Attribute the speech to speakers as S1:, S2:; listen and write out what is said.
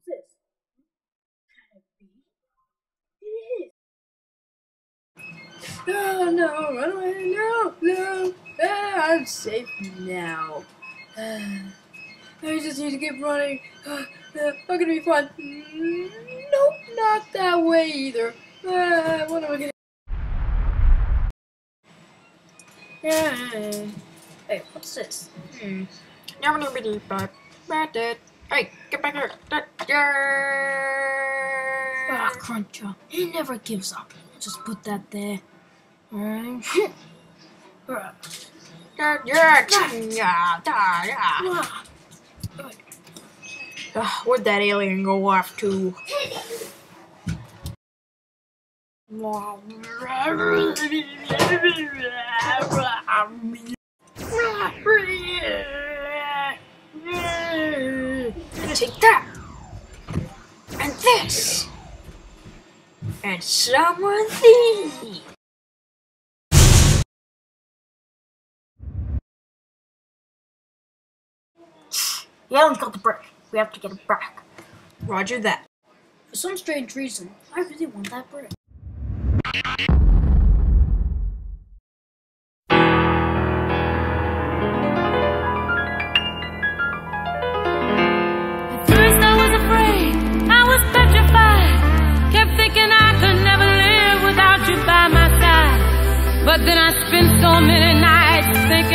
S1: What's this? Can it be? It is. Oh no, run away, no. I'm safe now. I just need to keep running. Not gonna be fun. Nope, not that way either. What am I gonna... Hey, what's this?
S2: Hey, get back here.
S1: Ah, Cruncher. He never gives up. Just put that there. Alright.
S2: Where'd that alien go off to? Take that! And this! And some of these!
S1: The alien's got the brick. We have to get it back.
S2: Roger that.
S1: For some strange reason, I really want that brick.
S3: At first I was afraid, I was petrified. Kept thinking I could never live without you by my side. But then I spent so many nights thinking